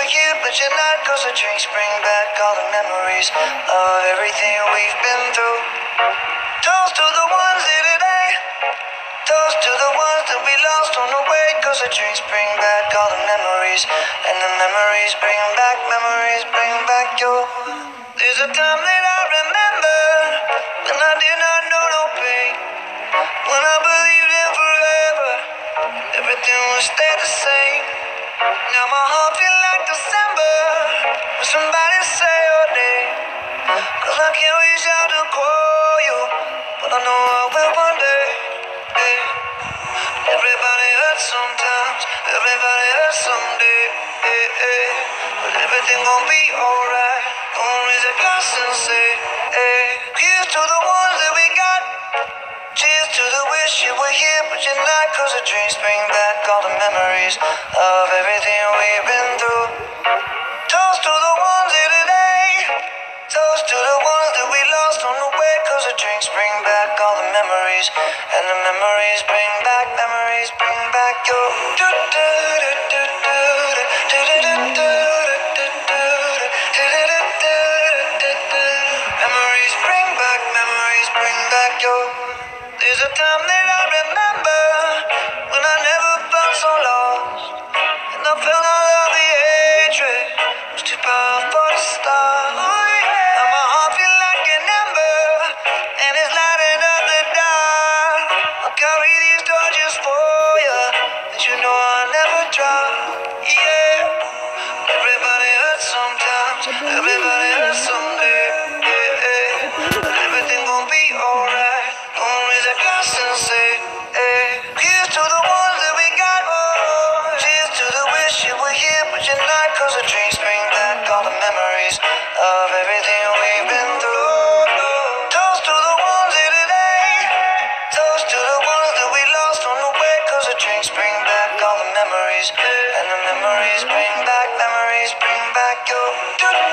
were here, but you're not. Cause the drinks bring back all the memories of everything we've been through. Toast to the ones here today. Toast to the ones that we lost on the way. Cause the drinks bring back all the memories. And the memories bring back your. There's a time that I remember when I did not know no pain. When I believed in forever, everything would stay the same. Now my heart feels like December when somebody say your name. Cause I can't reach out to call you, but I know I will one day. Hey. Everybody hurts sometimes, everybody hurts someday. Hey, hey. But everything gon' be alright. Gonna raise a glass and say, hey. Here's to the ones that we got. Cheers to the wish you were here, but you're not. Cause the drinks bring back all the memories of everything we've been through. Toast to the ones here today. Toast to the ones that we lost on the way. Cause the drinks bring back all the memories. And the memories bring back your. Memories bring back your. There's a time that I remember when I never felt so lost. And I felt all of the hatred was too powerful to stop. Now my heart feels like an ember, and it's lighting up the dark. I'll carry these torches for you, and you know I'll never drop. Yeah, everybody hurts sometimes, everybody hurts someday. Yeah, yeah. But everything gon' be alright. Gonna raise a glass and say, hey. Here's to the ones that we got. Oh, cheers to the wish you were here, but you're not. Cause the drinks bring back all the memories of everything we've been through. Toast to the ones here today. Toast to the ones that we lost on the way. Cause the drinks bring back all the memories. And the memories bring back your.